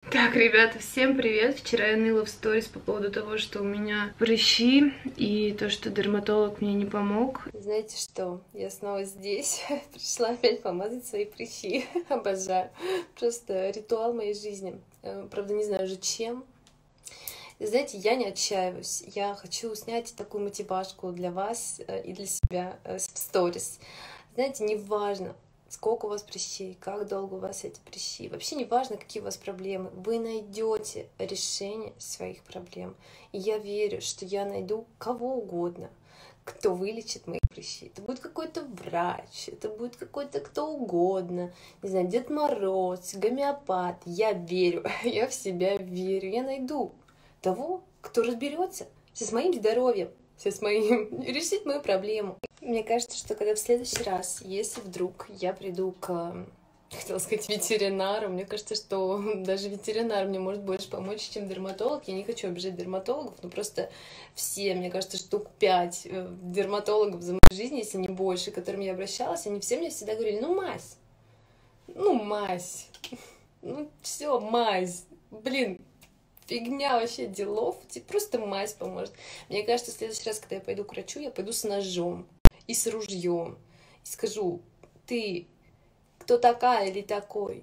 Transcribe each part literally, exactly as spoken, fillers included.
Так, ребята, всем привет! Вчера я ныла в сторис по поводу того, что у меня прыщи и то, что дерматолог мне не помог. Знаете что? Я снова здесь. Пришла опять помазать свои прыщи. Обожаю. Просто ритуал моей жизни. Правда, не знаю уже чем. И знаете, я не отчаиваюсь. Я хочу снять такую мотивашку для вас и для себя в сторис. Знаете, неважно, сколько у вас прыщей, как долго у вас эти прыщи. Вообще не важно, какие у вас проблемы. Вы найдете решение своих проблем. И я верю, что я найду кого угодно, кто вылечит мои прыщи. Это будет какой-то врач, это будет какой-то кто угодно. Не знаю, Дед Мороз, гомеопат. Я верю, я в себя верю. Я найду того, кто разберется с моим здоровьем, с моим, решит мою проблему. Мне кажется, что когда в следующий раз, если вдруг я приду к, хотела сказать, ветеринару, мне кажется, что даже ветеринар мне может больше помочь, чем дерматолог. Я не хочу обижать дерматологов, но просто все, мне кажется, штук пять дерматологов за мою жизнь, если не больше, к которым я обращалась, они все мне всегда говорили: ну, мазь, ну, мазь, ну, все, мазь, блин. Фигня вообще делов, тебе просто мазь поможет. Мне кажется, в следующий раз, когда я пойду к врачу, я пойду с ножом и с ружьем. И скажу: ты кто такая или такой?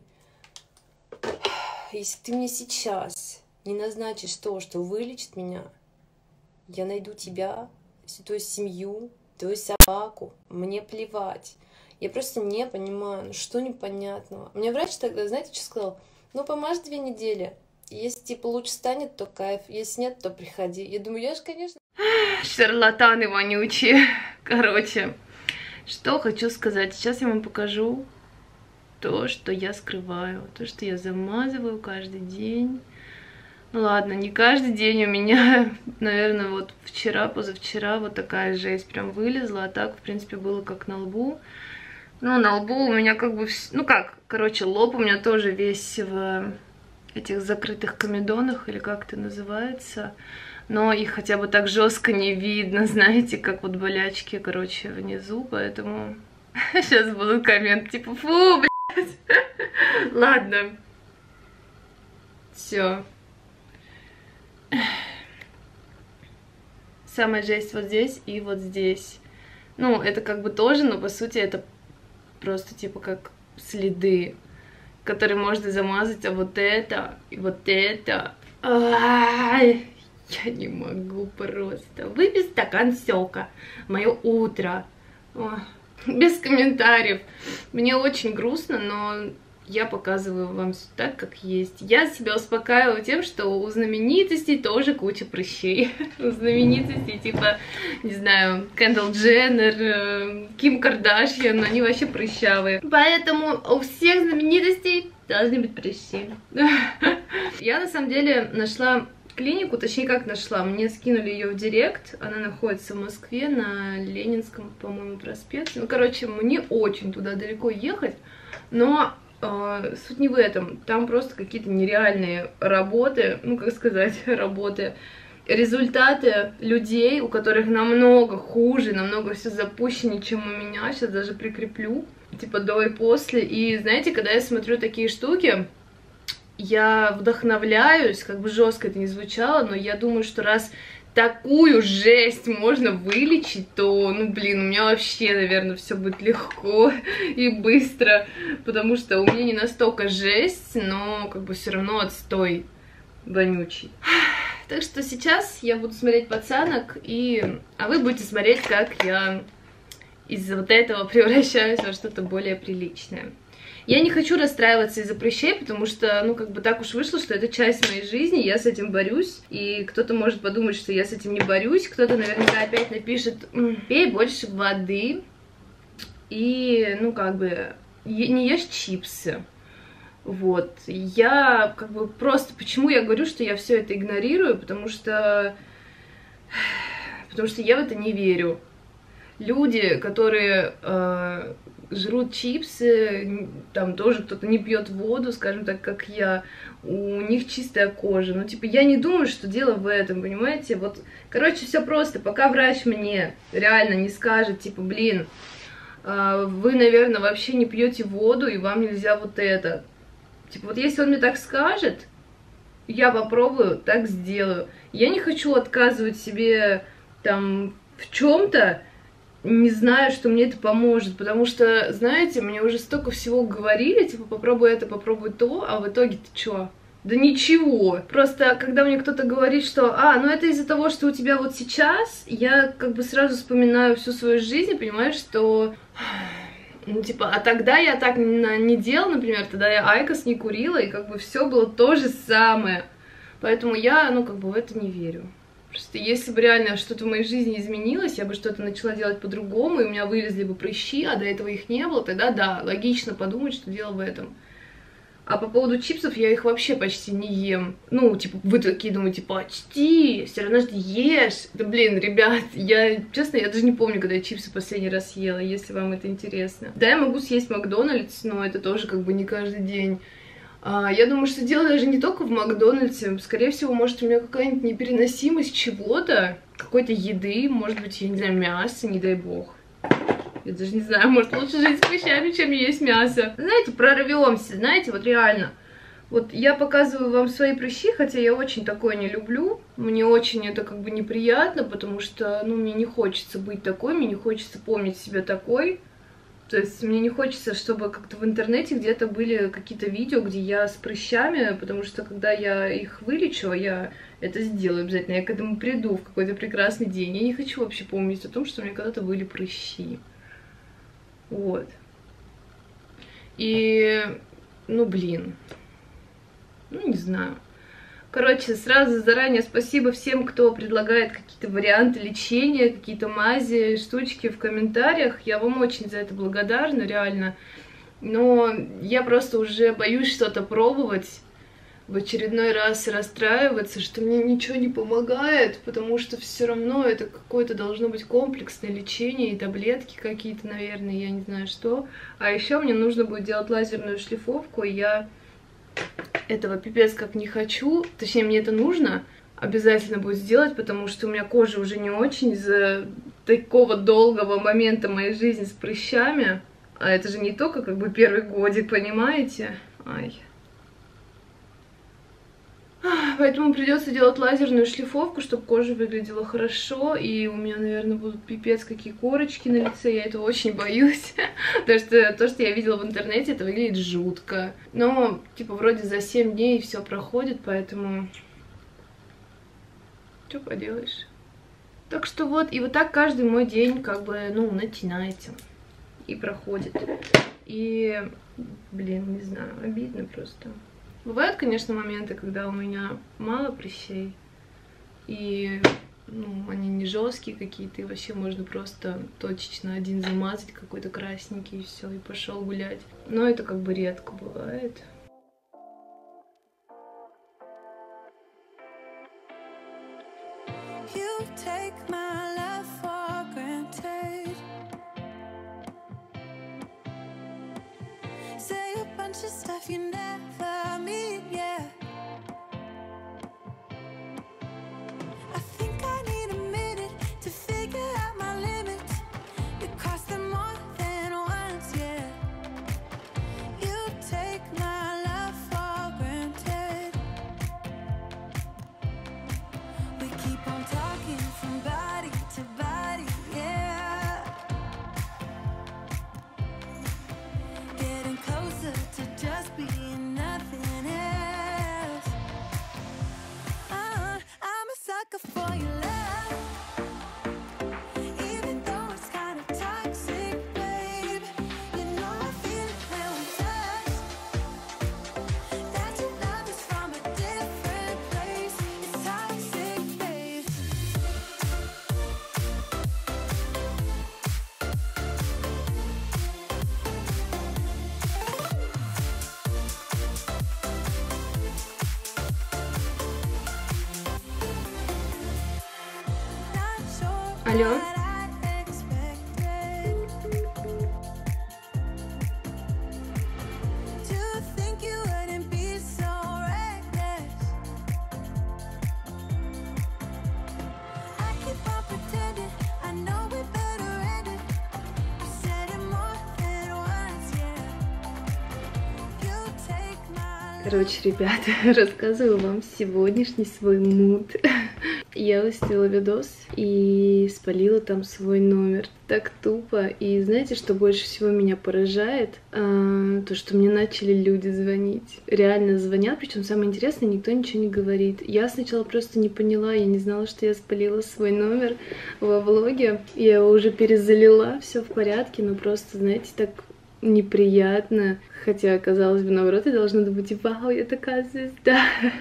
Если ты мне сейчас не назначишь то, что вылечит меня, я найду тебя, твою семью, твою собаку. Мне плевать. Я просто не понимаю, ну что непонятного. Мне врач тогда, знаете, что сказал? Ну, помажь две недели. Если, типа, лучше станет, то кайф. Если нет, то приходи. Я думаю, я же, конечно... Шарлатаны вонючие. Короче, что хочу сказать. Сейчас я вам покажу то, что я скрываю. То, что я замазываю каждый день. Ну ладно, не каждый день у меня, наверное, вот вчера, позавчера вот такая жесть прям вылезла. А так, в принципе, было как на лбу. Ну, на лбу у меня как бы... Ну как, короче, лоб у меня тоже весь в... этих закрытых комедонах, или как это называется, но их хотя бы так жестко не видно, знаете, как вот болячки, короче, внизу, поэтому сейчас будут комменты типа: фу, блядь. Ладно, все. Самая жесть вот здесь и вот здесь. Ну, это как бы тоже, но по сути это просто типа как следы, которые можно замазать, а вот это, и вот это. Ай, я не могу просто. Выпей стакан сока. Мое утро. Ой, без комментариев. Мне очень грустно, но я показываю вам все так, как есть. Я себя успокаиваю тем, что у знаменитостей тоже куча прыщей. У знаменитостей типа, не знаю, Кендалл Дженнер, Ким Кардашьян, они вообще прыщавые. Поэтому у всех знаменитостей должны быть прыщи. Я на самом деле нашла клинику, точнее как нашла, мне скинули ее в директ, она находится в Москве на Ленинском, по-моему, проспекте. Ну, короче, мне очень туда далеко ехать, но э, суть не в этом, там просто какие-то нереальные работы, ну, как сказать, работы, результаты людей, у которых намного хуже, намного все запущеннее, чем у меня, сейчас даже прикреплю, типа до и после. И знаете, когда я смотрю такие штуки, я вдохновляюсь, как бы жестко это не звучало, но я думаю, что раз такую жесть можно вылечить, то, ну, блин, у меня вообще, наверное, все будет легко и быстро, потому что у меня не настолько жесть, но как бы все равно отстой вонючий. Так что сейчас я буду смотреть пацанок, и... а вы будете смотреть, как я из вот этого превращаюсь во что-то более приличное. Я не хочу расстраиваться из-за прыщей, потому что, ну, как бы так уж вышло, что это часть моей жизни, я с этим борюсь, и кто-то может подумать, что я с этим не борюсь, кто-то наверняка опять напишет: пей больше воды и, ну, как бы, не ешь чипсы. Вот, я как бы просто, почему я говорю, что я все это игнорирую, потому что, потому что я в это не верю. Люди, которые э, жрут чипсы, там тоже кто-то не пьет воду, скажем так, как я, у них чистая кожа. Ну, типа, я не думаю, что дело в этом, понимаете? Вот, короче, все просто. Пока врач мне реально не скажет, типа, блин, э, вы, наверное, вообще не пьете воду, и вам нельзя вот это. Типа, вот если он мне так скажет, я попробую, так сделаю. Я не хочу отказывать себе там в чем-то, не знаю, что мне это поможет, потому что, знаете, мне уже столько всего говорили, типа, попробуй это, попробуй то, а в итоге-то что? Да ничего. Просто, когда мне кто-то говорит, что, а, ну это из-за того, что у тебя вот сейчас, я как бы сразу вспоминаю всю свою жизнь и понимаю, что, ну, типа, а тогда я так не, не делала, например, тогда я айкос не курила, и как бы все было то же самое. Поэтому я, ну, как бы в это не верю. Просто если бы реально что-то в моей жизни изменилось, я бы что-то начала делать по-другому, и у меня вылезли бы прыщи, а до этого их не было, тогда да, логично подумать, что дело в этом. А по поводу чипсов, я их вообще почти не ем. Ну, типа, вы такие думаете, почти, все равно же ешь. Да, блин, ребят, я, честно, я даже не помню, когда я чипсы последний раз ела, если вам это интересно. Да, я могу съесть Макдональдс, но это тоже как бы не каждый день. А, я думаю, что дело даже не только в Макдональдсе. Скорее всего, может, у меня какая-нибудь непереносимость чего-то, какой-то еды, может быть, я не знаю, мясо, не дай бог. Я даже не знаю, может, лучше жить с прыщами, чем есть мясо. Знаете, прорвемся, знаете, вот реально. Вот я показываю вам свои прыщи, хотя я очень такое не люблю. Мне очень это как бы неприятно, потому что, ну, мне не хочется быть такой, мне не хочется помнить себя такой. То есть мне не хочется, чтобы как-то в интернете где-то были какие-то видео, где я с прыщами, потому что когда я их вылечу, я это сделаю обязательно, я к этому приду в какой-то прекрасный день. Я не хочу вообще помнить о том, что у меня когда-то были прыщи. Вот. И, ну, блин, ну, не знаю. Короче, сразу заранее спасибо всем, кто предлагает какие-то варианты лечения, какие-то мази, штучки в комментариях. Я вам очень за это благодарна, реально. Но я просто уже боюсь что-то пробовать, в очередной раз расстраиваться, что мне ничего не помогает, потому что все равно это какое-то должно быть комплексное лечение и таблетки какие-то, наверное, я не знаю что. А еще мне нужно будет делать лазерную шлифовку, и я этого пипец как не хочу, точнее, мне это нужно обязательно будет сделать, потому что у меня кожа уже не очень из-за такого долгого момента моей жизни с прыщами. А это же не только как бы первый годик, понимаете? Ай. Поэтому придется делать лазерную шлифовку, чтобы кожа выглядела хорошо. И у меня, наверное, будут пипец какие корочки на лице. Я этого очень боюсь. Потому что то, что я видела в интернете, это выглядит жутко. Но, типа, вроде за семь дней все проходит, поэтому... Что поделаешь? Так что вот, и вот так каждый мой день, как бы, ну, начинается. И проходит. И, блин, не знаю, обидно просто. Бывают, конечно, моменты, когда у меня мало прыщей, и, ну, они не жесткие какие-то, и вообще можно просто точечно один замазать, какой-то красненький, и все, и пошел гулять. Но это как бы редко бывает. Алло? Короче, ребята, рассказываю вам сегодняшний свой муд. Я выставила видос и спалила там свой номер. Так тупо. И знаете, что больше всего меня поражает? А, то, что мне начали люди звонить. Реально звонят, причем самое интересное, никто ничего не говорит. Я сначала просто не поняла, я не знала, что я спалила свой номер во влоге. Я его уже перезалила, все в порядке, но просто, знаете, так неприятно. Хотя, казалось бы, наоборот, я должна думать, вау, я такая звезда.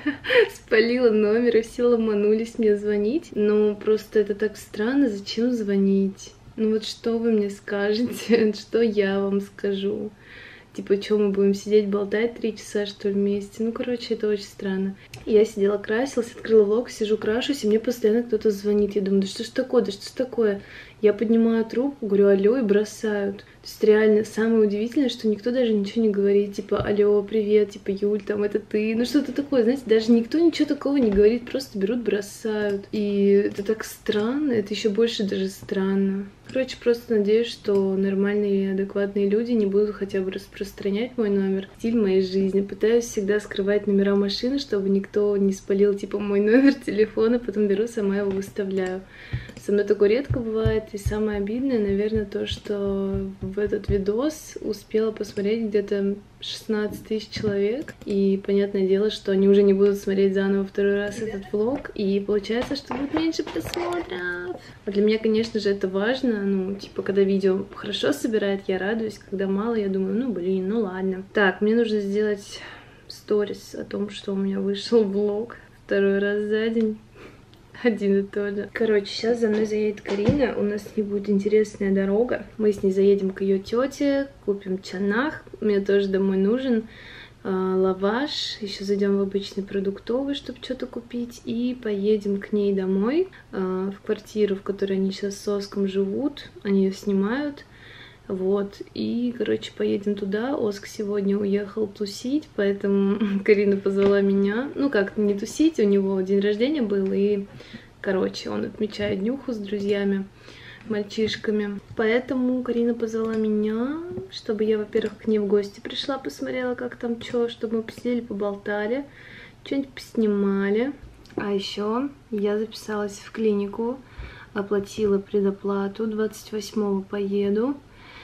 Спалила номер, и все ломанулись мне звонить. Но просто это так странно, зачем звонить? Ну вот что вы мне скажете, что я вам скажу? Типа, что мы будем сидеть, болтать три часа, что ли, вместе? Ну, короче, это очень странно. Я сидела, красилась, открыла влог, сижу, крашусь, и мне постоянно кто-то звонит. Я думаю, да что ж такое, да что ж такое? Я поднимаю трубку, говорю, алло, и бросают. То есть реально самое удивительное, что никто даже ничего не говорит, типа, алло, привет, типа, Юль, там, это ты. Ну, что-то такое, знаете, даже никто ничего такого не говорит, просто берут, бросают. И это так странно, это еще больше даже странно. Короче, просто надеюсь, что нормальные и адекватные люди не будут хотя бы распространять мой номер. Стиль моей жизни. Пытаюсь всегда скрывать номера машины, чтобы никто не спалил, типа, мой номер телефона, потом беру, сама его выставляю. Со мной такое редко бывает, и самое обидное, наверное, то, что в этот видос успела посмотреть где-то шестнадцать тысяч человек, и понятное дело, что они уже не будут смотреть заново второй раз этот влог, и получается, что будет меньше просмотров. А для меня, конечно же, это важно, ну, типа, когда видео хорошо собирает, я радуюсь, когда мало, я думаю, ну, блин, ну ладно. Так, мне нужно сделать сторис о том, что у меня вышел влог второй раз за день. Один и тот же. Короче, сейчас за мной заедет Карина, у нас с ней будет интересная дорога. Мы с ней заедем к ее тете, купим чанах, мне тоже домой нужен э, лаваш. Еще зайдем в обычный продуктовый, чтобы что-то купить, и поедем к ней домой, э, в квартиру, в которой они сейчас с Оском живут, они ее снимают. Вот, и, короче, поедем туда. Оск сегодня уехал тусить, поэтому Карина позвала меня. Ну, как-то не тусить, у него день рождения был, и, короче, он отмечает днюху с друзьями, мальчишками. Поэтому Карина позвала меня, чтобы я, во-первых, к ней в гости пришла, посмотрела, как там что, чтобы мы посидели, поболтали, что-нибудь поснимали. А еще я записалась в клинику, оплатила предоплату, двадцать восьмого поеду.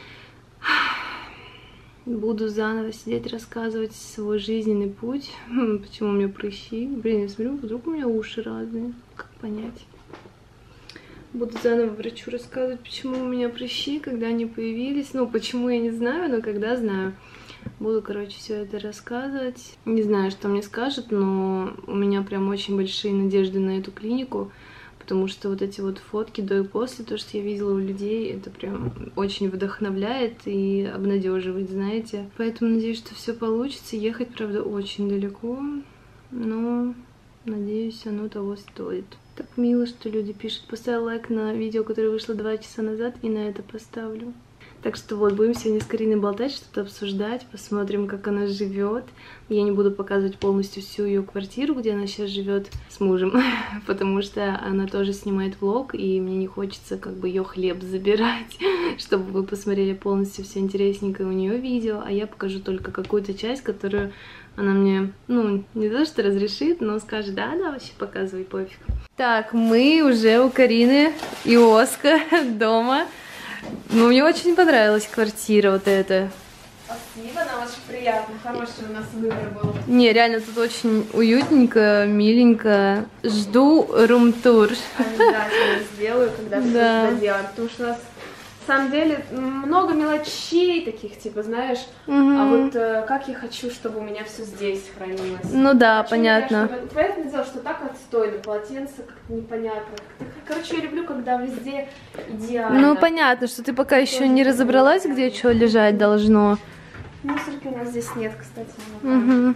Буду заново сидеть, рассказывать свой жизненный путь, почему у меня прыщи. Блин, я смотрю, вдруг у меня уши разные. Как понять? Буду заново врачу рассказывать, почему у меня прыщи, когда они появились. Ну, почему я не знаю, но когда знаю. Буду, короче, все это рассказывать. Не знаю, что мне скажут, но у меня прям очень большие надежды на эту клинику. Потому что вот эти вот фотки до и после, то, что я видела у людей, это прям очень вдохновляет и обнадеживает, знаете. Поэтому надеюсь, что все получится. Ехать, правда, очень далеко, но надеюсь, оно того стоит. Так мило, что люди пишут. Поставил лайк на видео, которое вышло два часа назад, и на это поставлю. Так что вот, будем сегодня с Кариной болтать, что-то обсуждать, посмотрим, как она живет. Я не буду показывать полностью всю ее квартиру, где она сейчас живет с мужем, потому что она тоже снимает влог, и мне не хочется как бы ее хлеб забирать, чтобы вы посмотрели полностью все интересненькое у нее видео, а я покажу только какую-то часть, которую она мне, ну, не то что разрешит, но скажет, да-да, вообще показывай, пофиг. Так, мы уже у Карины и Оска дома. Ну, мне очень понравилась квартира вот эта. Спасибо, нам очень приятно. Хороший у нас выбор был. Не, реально тут очень уютненько, миленько. Жду рум-тур. Обязательно сделаю, когда все Да. это сделаем. Потому что у нас, на самом деле, много мелочей таких, типа, знаешь. Мгм. А вот э, как я хочу, чтобы у меня все здесь хранилось. Ну да, Хочу, понятно. Чтобы... Понятное дело, что так отстойно, полотенце как-то непонятно. Короче, я люблю, когда везде идеально. Ну, понятно, что ты пока еще не разобралась, где что лежать должно. Мусорки у нас здесь нет, кстати. Угу.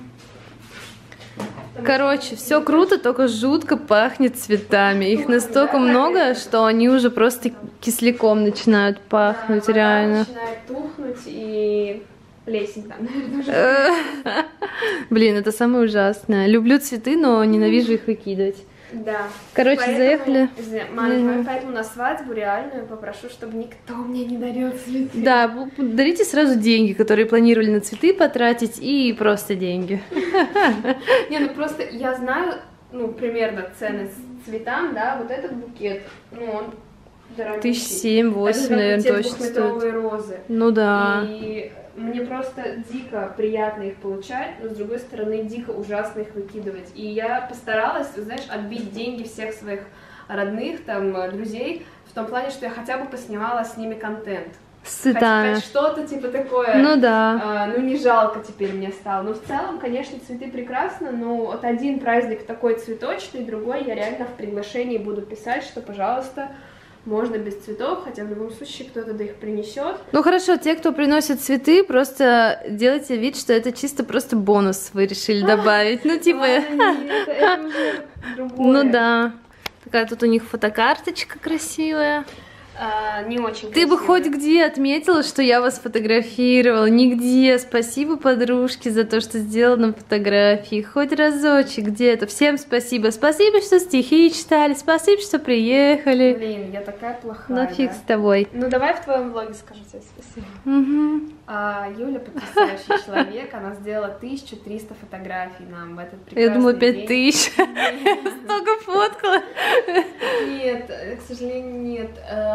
Короче, все круто, только жутко пахнет цветами. Их настолько много, что они уже просто кисляком начинают пахнуть, Да, реально. начинает тухнуть и плесень там, наверное, уже. Блин, это самое ужасное. Люблю цветы, но ненавижу их выкидывать. Да. Короче, поэтому, заехали. Мама, Mm-hmm. поэтому на свадьбу реальную попрошу, чтобы никто мне не дарил цветы. Да, дарите сразу деньги, которые планировали на цветы потратить, и просто деньги. Не, ну просто я знаю, ну, примерно цены цветам, да, вот этот букет, ну, он дорогой. Тысяч семь-восемь, наверное, точно стоит. Двухметровые розы. Ну да. И мне просто дико приятно их получать, но, с другой стороны, дико ужасно их выкидывать. И я постаралась, знаешь, отбить деньги всех своих родных, там, друзей, в том плане, что я хотя бы поснимала с ними контент. Цветами. Хоть что-то типа такое. Ну да. А, ну не жалко теперь мне стало. Но в целом, конечно, цветы прекрасно, но вот один праздник такой цветочный, другой я реально в приглашении буду писать, что, пожалуйста, можно без цветов, хотя в любом случае кто-то да их принесет. Ну хорошо, те, кто приносит цветы, просто делайте вид, что это чисто просто бонус вы решили добавить. Ну типа... Это уже другое. Ну да. Такая тут у них фотокарточка красивая. А, не очень Ты бы хоть где отметила, что я вас фотографировала? Нигде. Спасибо подружке за то, что сделала нам фотографии. Хоть разочек где-то. Всем спасибо. Спасибо, что стихи читали. Спасибо, что приехали. Блин, я такая плохая. Ну фиг да? с тобой. Ну давай в твоем влоге скажу тебе спасибо. Угу. А, Юля потрясающий человек. Она сделала тысячу триста фотографий нам в этот прекрасный Я думала, день. пять тысяч. Столько фоткала. Нет, к сожалению, нет.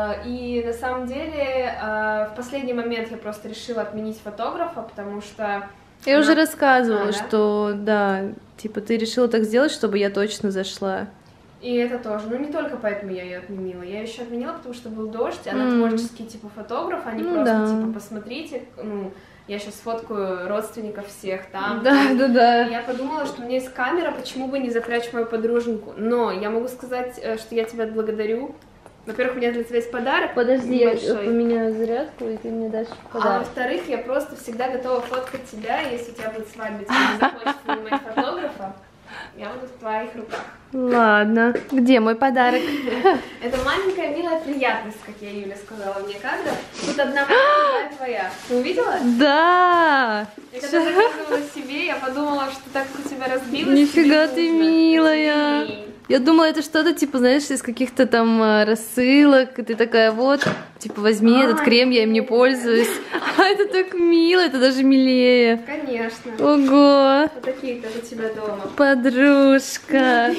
И на самом деле в последний момент я просто решила отменить фотографа, потому что... Я уже рассказывала, А, да? что, да, типа, ты решила так сделать, чтобы я точно зашла. И это тоже. Ну, не только поэтому я ее отменила. Я еще отменила, потому что был дождь, она Mm. творческий, типа, фотограф, а не Ну просто, да. типа, посмотрите, ну, я сейчас фоткаю родственников всех там. Да, там. да, да. И я подумала, что у меня есть камера, почему бы не запрячь мою подруженьку. Но я могу сказать, э, что я тебя благодарю. Во-первых, у меня для тебя есть подарок. Подожди, я небольшой. поменяю зарядку, и ты мне дашь А подарок. во-вторых, я просто всегда готова фоткать тебя, если у тебя будет свадьба, тебе не захочется нанимать фотографа, я буду в твоих руках. Ладно. Где мой подарок? Это маленькая милая приятность, как я Юле сказала мне кадр. Тут одна моя, другая твоя. Ты увидела? Да! Я когда заказывала себе, я подумала, что так как у тебя разбилось, Нифига тебе ты нужно. милая! Извини. Я думала, это что-то, типа, знаешь, из каких-то там а, рассылок, и ты такая, вот, типа, возьми А, этот крем, я им не нет. пользуюсь. А это так мило, это даже милее. Конечно. Ого! Вот такие-то у тебя дома. Подружка!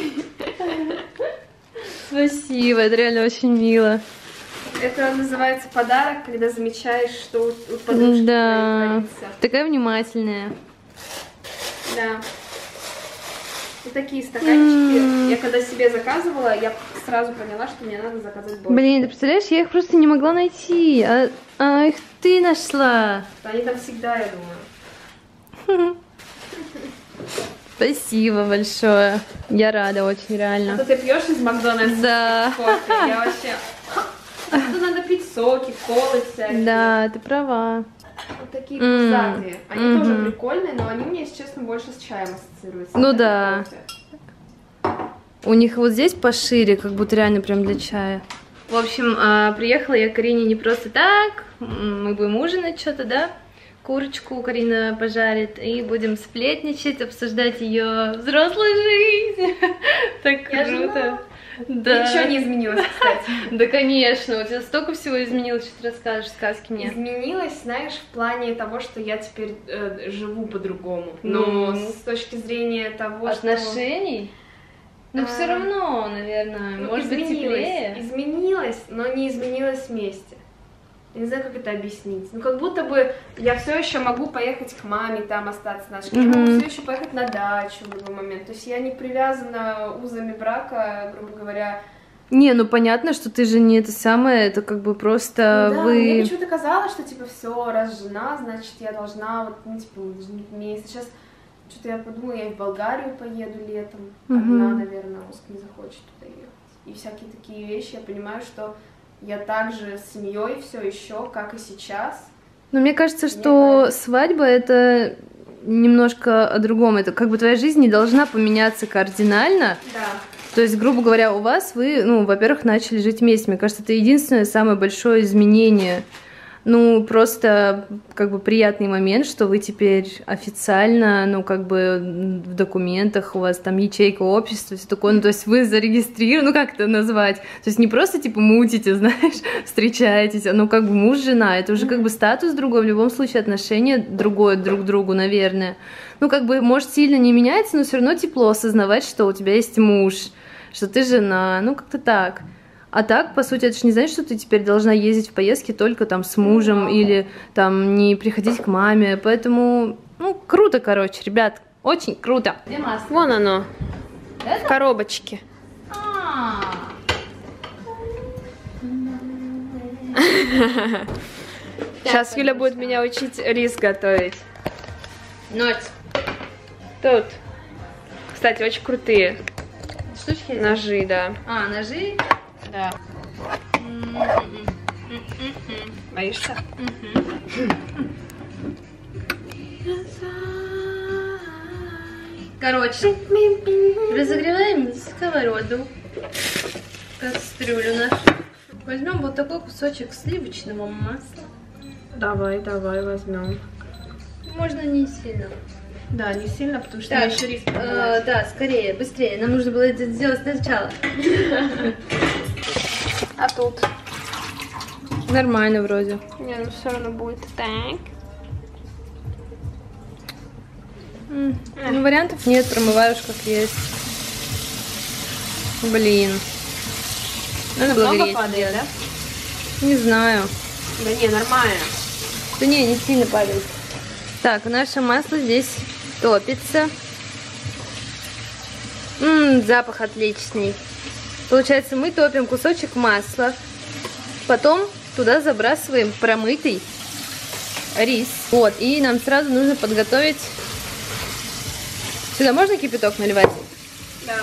Спасибо, это реально очень мило. Это называется подарок, когда замечаешь, что у, у подружки Да, творится. такая внимательная. Да. Вот такие стаканчики. М. Я когда себе заказывала, я сразу поняла, что мне надо заказать больше. Блин, ты представляешь, я их просто не могла найти. А, а их ты нашла. Они там всегда, я думаю. Спасибо большое. Я рада очень, А реально. то ты пьешь из Макдональдса Да. кофе, я вообще... А тут надо пить соки, колы всякие. Да, ты права. Вот такие М, пузатые. Они мгм. тоже прикольные, но они мне, если честно, больше с чаем ассоциируются. Ну Это да. кофе. У них вот здесь пошире, как будто реально прям для чая. В общем, а, приехала я к Карине не просто так. М, Мы будем ужинать что-то, да? Курочку Карина пожарит, и будем сплетничать, обсуждать ее взрослую жизнь. Так Я круто. жена. Да. Ничего не изменилось, кстати. Да, конечно, у тебя столько всего изменилось, что ты расскажешь сказки мне. Изменилось, знаешь, в плане того, что я теперь э, живу по-другому. Но Ну. с точки зрения того, Отношений? Ну, А, все равно, наверное, что... Ну, может быть, изменилось. теплее. Изменилось, но не изменилось вместе. Я не знаю, как это объяснить. Ну, как будто бы я все еще могу поехать к маме, там остаться нашей. Я могу Мгм. все еще поехать на дачу в любой момент. То есть я не привязана узами брака, грубо говоря. Не, ну понятно, что ты же не это самое, это как бы просто Ну да, вы... мне почему-то казалось, что типа все, раз жена, значит я должна вот, ну, типа, жить вместе. Сейчас что-то я подумала, я и в Болгарию поеду летом. Мгм. Одна, наверное, Оска не захочет туда ехать. И всякие такие вещи, я понимаю, что я также с семьей все еще, как и сейчас. Но мне кажется, Мне что кажется. свадьба это немножко о другом. Это как бы твоя жизнь не должна поменяться кардинально. Да. То есть, грубо говоря, у вас вы, ну, во-первых, начали жить вместе. Мне кажется, это единственное самое большое изменение ну, просто, как бы, приятный момент, что вы теперь официально, ну, как бы, в документах у вас там ячейка общества, все такое, ну, то есть вы зарегистрированы, ну, как это назвать, то есть не просто, типа, мутите, знаешь, встречаетесь, а, ну, как бы, муж, жена, это уже, как бы, статус другой, в любом случае отношение другое друг к другу, наверное. Ну, как бы, может, сильно не меняется, но все равно тепло осознавать, что у тебя есть муж, что ты жена, ну, как-то так. А так, по сути, это же не значит, что ты теперь должна ездить в поездки только там с мужем или там не приходить к маме. Поэтому, ну, круто, короче, ребят, очень круто. Где масло? Вон оно, это? В коробочке. Сейчас Юля будет меня учить рис готовить. Ночь. Тут. Кстати, очень крутые штучки. Ножи, да. А, ножи? Да. Боишься? Короче, разогреваем сковороду, кастрюлю нашу. Возьмем вот такой кусочек сливочного масла. Давай, давай, возьмем. Можно не сильно. Да, не сильно, потому что так, еще рис э, да, скорее, быстрее. Нам нужно было это сделать сначала. А тут? Нормально вроде. Не, ну все равно будет. Так. Mm. Ну, вариантов нет, промываешь как есть. Блин. Надо было много греть. падает, да? Не знаю. Да не, нормально. Да не, не сильно падает. Так, наше масло здесь топится. Ммм, запах отличный. Получается, мы топим кусочек масла, потом туда забрасываем промытый рис. Вот, и нам сразу нужно подготовить... Сюда можно кипяток наливать? Да.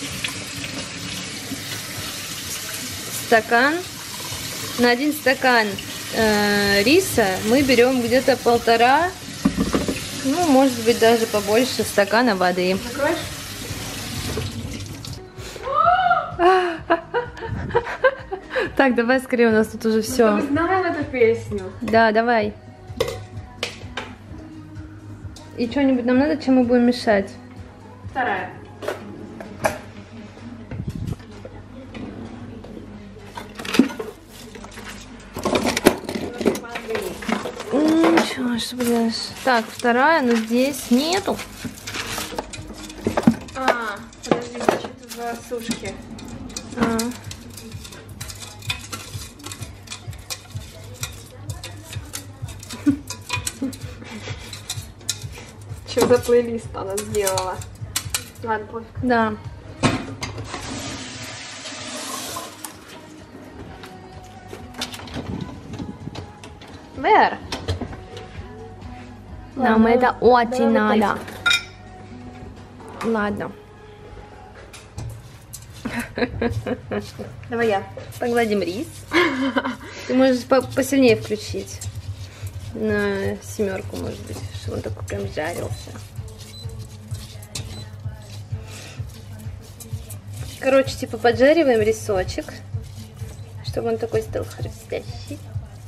Стакан. На один стакан э, риса мы берем где-то полтора, ну, может быть, даже побольше стакана воды. Накроешь? Так, давай скорее, у нас тут уже все. Мы знаем эту песню. Да, давай. И что-нибудь нам надо, чем мы будем мешать? Вторая. Ничего, что будешь? Так, вторая, но здесь нету. А, подожди, значит, в сушке. А. Что за плейлист она сделала? Ладно, пофиг. Да. Вер. Нам Ладно. это очень Давай надо. Ладно. Давай я. Погладим рис. Ты можешь по посильнее включить. На семерку, может быть, чтобы он такой прям жарился. Короче, типа поджариваем рисочек, чтобы он такой стал хрустящий.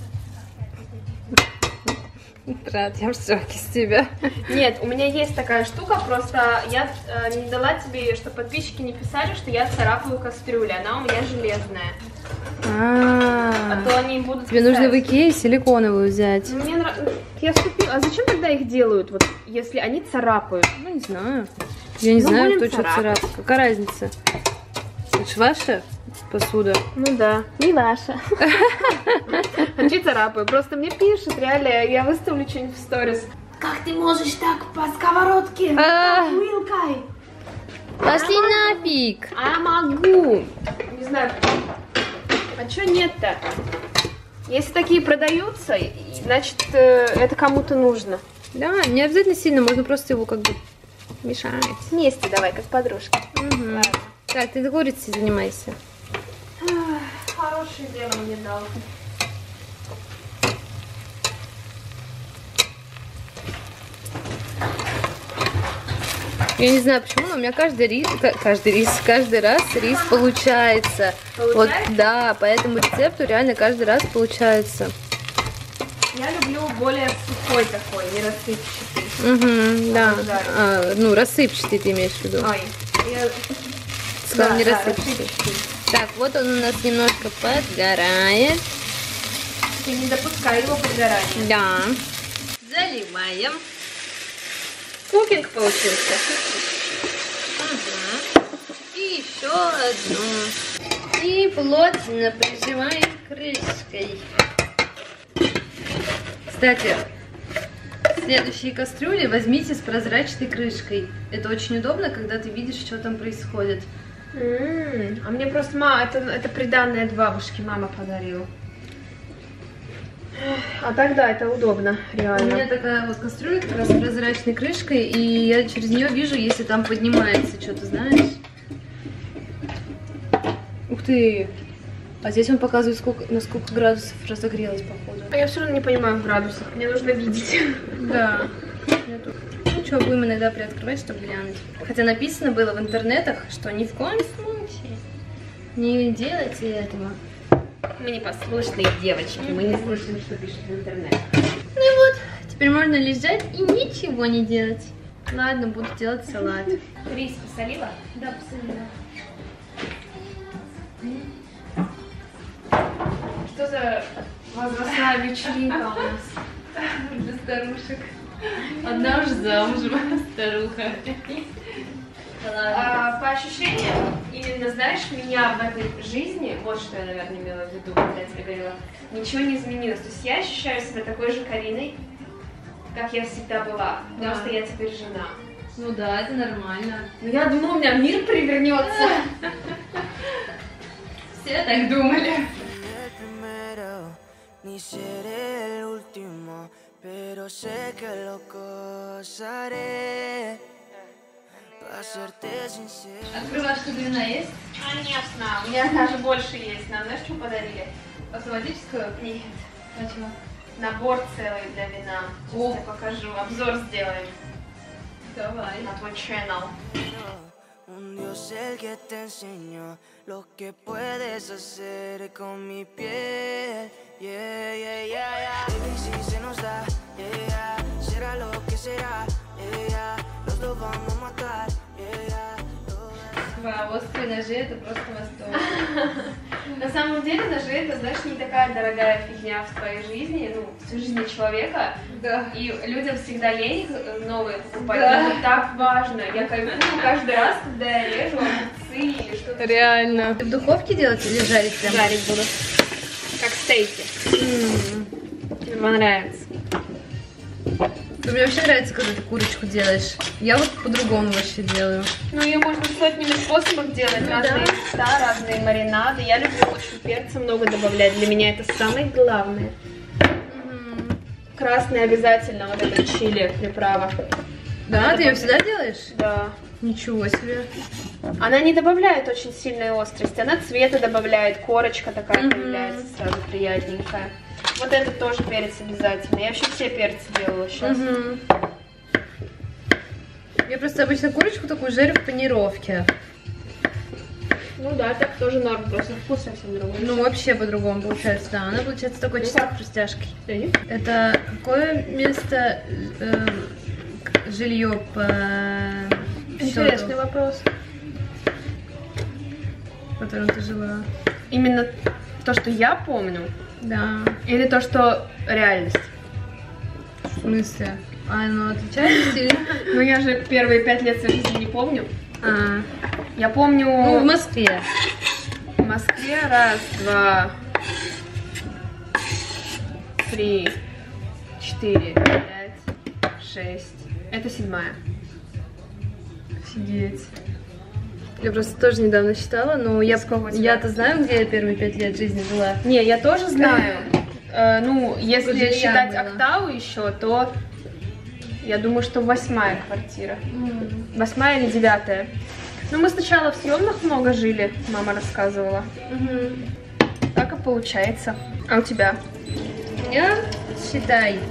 Брат, я в шоке с тебя. Нет, у меня есть такая штука, просто я э, не дала тебе, чтобы подписчики не писали, что я царапаю кастрюлю, она у меня железная. А, а то они будут тебе писать. нужно в Икее силиконовую взять. Мне нравится. Я вступила. А зачем тогда их делают, вот, если они царапают? Ну, не знаю. Я не ну, знаю, кто что царапает. Какая разница? Это ж ваша посуда? Ну да, не ваша. А что царапаю? Просто мне пишут, реально, я выставлю что-нибудь в сторис. Как ты можешь так по сковородке? Вилкой? Пошли нафиг. А могу. Не знаю. А чё нет-то? Если такие продаются, значит, это кому-то нужно. Да, не обязательно сильно, можно просто его как бы мешать. Вместе давай, как подружки. Угу. Так, ты курицей занимайся. Хорошее дело мне дал. Я не знаю почему, но у меня каждый рис, каждый рис, каждый раз рис получается. Получается? Вот, да, по этому рецепту реально каждый раз получается. Я люблю более сухой такой, не рассыпчатый. Угу, да. А, ну, рассыпчатый ты имеешь в виду. Ой, я... Сказал, да, не да, рассыпчатый. Так, вот он у нас немножко подгорает. Ты не допускай его подгорания. Да. Заливаем. Кукинг получился. Угу. И еще одну. И плотно прижимаем крышкой. Кстати, следующие кастрюли возьмите с прозрачной крышкой. Это очень удобно, когда ты видишь, что там происходит. Mm, а мне просто мама, это, это приданное от бабушки, мама подарила. А тогда это удобно, реально. У меня такая вот кастрюля как раз с прозрачной крышкой, и я через нее вижу, если там поднимается что-то, знаешь. Ух ты! А здесь он показывает, сколько, на сколько градусов разогрелось, походу. А я все равно не понимаю в градусах, мне нужно видеть. Да. Ну что, будем иногда приоткрывать, чтобы глянуть. Хотя написано было в интернетах, что ни в коем случае не делайте этого. Мы не послушные девочки, мы не слушаем, что пишут в интернете. Ну и вот, теперь можно лежать и ничего не делать. Ладно, буду делать салат. Рис посолила? Да, посолила. Что за возрастная вечеринка у нас? Для старушек. Одна уже замужем, старуха. А, по ощущениям, именно, знаешь, меня в этой жизни, вот что я, наверное, имела в виду, когда я тебе говорила, ничего не изменилось. То есть я ощущаю себя такой же Кариной, как я всегда была, потому Да. что я теперь жена. Ну да, это нормально. Но я думала, у меня мир перевернется. Все так думали. Открываешь, что вина есть? Конечно, у меня даже больше есть. Нам знаешь, что подарили? Автоматическую? Нет. А чего? Набор целый для вина. Сейчас О. я покажу, обзор сделаем Давай. на твой channel. Un Dios el que te enseñó lo que puedes hacer con mi piel. Yeah, yeah, yeah, yeah. Baby, si se nos da, yeah, yeah. Será lo que será, yeah, yeah. Los dos vamos a matar, yeah, yeah. Вау, острые ножи, это просто восторг. На самом деле, ножи это, знаешь, не такая дорогая фигня в твоей жизни, ну, в жизни человека. Да. И людям всегда лень их новые покупать. Да. Это так важно. Я кайфую каждый раз, когда я режу огурцы или что-то. Реально. Ты в духовке делать или жарить прям? Жарить буду. Как стейки. М. Тебе понравится. Мне вообще нравится, когда ты курочку делаешь. Я вот по-другому вообще делаю. Ну, ее можно сотнями способов делать. Ну, разные да. места, разные маринады. Я люблю очень перца много добавлять. Для меня это самое главное. Угу. Красный обязательно, вот это чили, приправа. Да, Надо ты ее добавлять. всегда делаешь? Да. Ничего себе. Она не добавляет очень сильной острости. Она цвета добавляет, корочка такая Мгм. появляется сразу приятненькая. Вот этот тоже перец обязательно. Я вообще все перцы делаю сейчас. Угу. Я просто обычно курочку такую жарю в панировке. Ну да, так тоже норм, просто вкус совсем другой. Ну, вообще по-другому получается, да. Она получается такой чисто как? хрустяшкой. Смотри. Это какое место э, жилье по Интересный счету, вопрос. в котором ты жила? Именно то, что я помню, Да. или то, что реальность? В смысле? А оно отличается сильно? Ну я же первые пять лет своей жизни не помню. А, Я помню ну, в Москве. в Москве раз, два, три, четыре, пять, шесть. Это седьмая. Офигеть. Я просто тоже недавно считала, но я, Сколько у тебя? я-то знаю, где я первые пять лет жизни жила. Не, я тоже знаю. Э, ну, если Сколько жилья считать было? октаву еще, то я думаю, что восьмая квартира. Восьмая или девятая. Ну, мы сначала в съемных много жили, мама рассказывала. Угу. Так и получается. А у тебя? У меня, считай,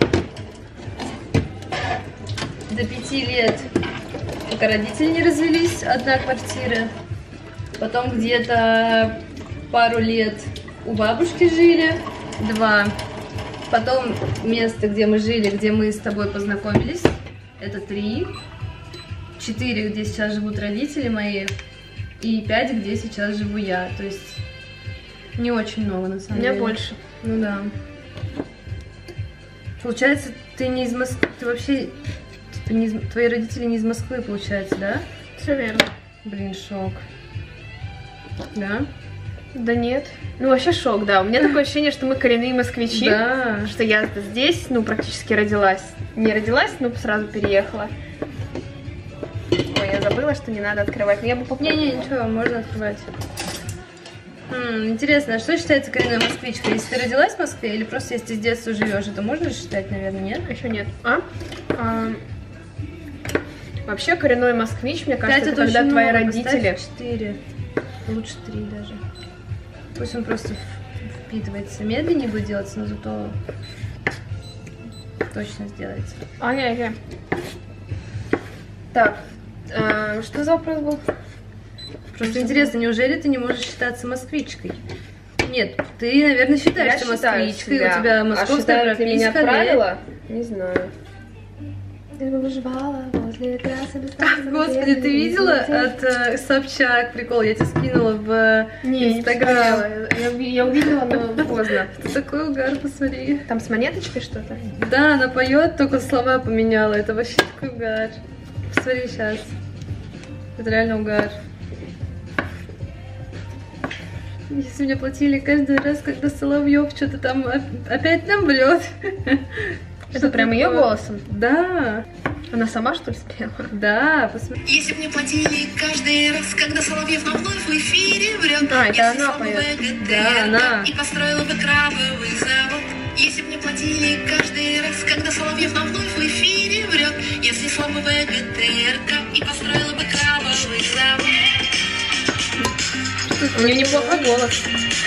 до пяти лет, пока родители не развелись, одна квартира. Потом где-то пару лет у бабушки жили, два. Потом место, где мы жили, где мы с тобой познакомились. Это три. Четыре, где сейчас живут родители мои. И пять, где сейчас живу я. То есть не очень много, на самом деле. У меня больше. Ну да. Получается, ты не из Москвы, ты вообще, типа, не из... твои родители не из Москвы, получается, да? Все верно. Блин, шок. Да? Да нет. Ну, вообще шок, да. У меня такое ощущение, что мы коренные москвичи. Да. Что я здесь, ну, практически родилась. Не родилась, но сразу переехала. Ой, я забыла, что не надо открывать. Но я бы попробовала. Не-не, ничего, можно открывать. Хм, интересно, а что считается коренной москвичкой? Если ты родилась в Москве или просто если ты с детства живешь, это можно считать, наверное, нет? Еще нет. А? а... Вообще коренной москвич, мне кажется, это, это когда твои много. Родители... четыре. Лучше три даже. Пусть он просто впитывается. Медленнее будет делаться, но зато точно сделается. Ага-ага. Так, а, что за вопрос был? Просто интересно, неужели ты не можешь считаться москвичкой? Нет, ты, наверное, считаешься москвичкой, у тебя московская прописка. Меня правила? Не знаю. Я бы выживала возле трассы без Ах, господи, ты видела от э, Собчак прикол? Я тебе скинула в не, Инстаграм. Не я, я увидела, но поздно. Это такой угар, посмотри. Там с монеточкой что-то? Да, она поет, только слова поменяла. Это вообще такой угар. Посмотри сейчас. Это реально угар. Если мне платили каждый раз, когда Соловьев что-то там опять нам врет. Это прям ее голосом? Да. Она сама, что ли, спела? Да, посмотри. Если бы мне платили каждый раз, когда Соловьев нам вновь в эфире врет. А, это она поет. Да, она. И построила бы крабовый завод. Если бы мне платили каждый раз, когда Соловьев нам вновь в эфире врет. Если слабо ВГТРК и построила бы крабовый завод. У нее неплохой голос.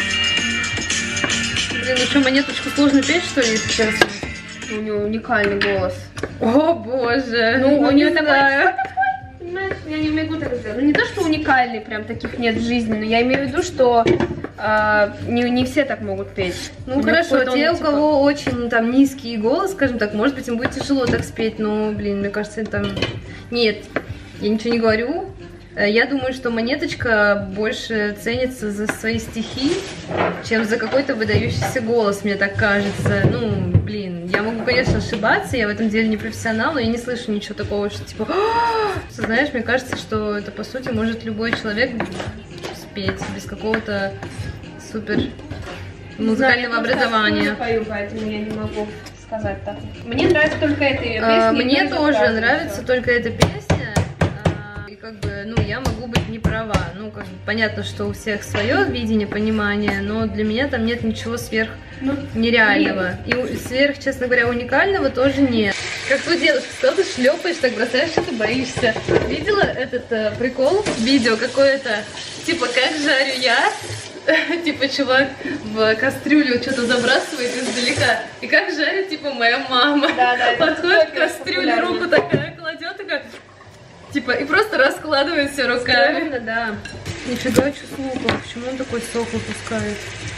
Блин, ну что, монеточку сложно петь, что ли, если честно? У нее уникальный голос. О боже. Ну, ну у нее не такой, знаю. понимаешь, я не могу так сделать. Ну, не то, что уникальный, прям таких нет в жизни, но я имею в виду, что э, не, не все так могут петь. Ну, у хорошо, те, он, у типа... кого очень там низкий голос, скажем так, может быть, им будет тяжело так спеть, но, блин, мне кажется, там... Нет, я ничего не говорю. Я думаю, что монеточка больше ценится за свои стихи, чем за какой-то выдающийся голос, мне так кажется. Ну, блин, я могу, конечно, ошибаться, я в этом деле не профессионал, но я не слышу ничего такого, что типа, знаешь, мне кажется, что это, по сути, может любой человек спеть без какого-то супер музыкального знаю, образования. Я пою, поэтому я не могу сказать так. Мне нравится только эта ее песня. А, мне тоже нравится только эта песня. Как бы, ну, я могу быть не права. Ну, как бы, понятно, что у всех свое видение, понимание, но для меня там нет ничего сверх ну, нереального. Блин. И сверх, честно говоря, уникального тоже нет. Как твой дедушка сказал, ты шлепаешь, так бросаешь, что ты боишься. Видела этот э, прикол? Видео какое-то, типа, как жарю я? Типа, чувак в кастрюлю что-то забрасывает издалека. И как жарит, типа, моя мама. Да, да, подходит к кастрюле, руку такая кладет, такая... Типа, и просто раскладывает все руками. Стрёмно, да. Нифига, что с луком? Почему он такой сок выпускает?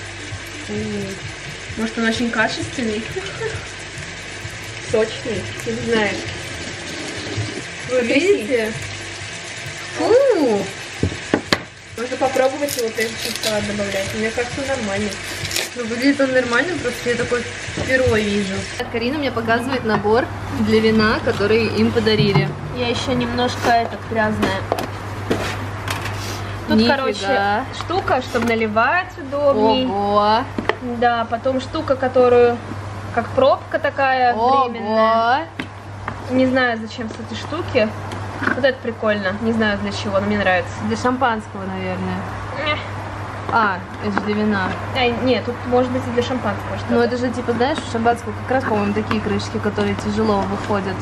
Может, он очень качественный? Сочный? Не знаю. Вы видите? Фу! Можно попробовать его, прежде чем салат добавлять. Мне кажется, нормально. Ну, выглядит он нормально, просто я такой впервые вижу. Карина мне показывает набор для вина, который им подарили. Я еще немножко этот грязная. Тут, Нифига. Короче, штука, чтобы наливать удобней. Ого! Да, потом штука, которую как пробка такая Ого. временная. Не знаю, зачем с этой штуки. Вот это прикольно. Не знаю для чего, но мне нравится. Для шампанского, наверное. Эх. А, это же для вина. А, нет, тут может быть и для шампанского что-то. Ну это же типа, знаешь, у шампанского как раз, по-моему, такие крышки, которые тяжело выходят.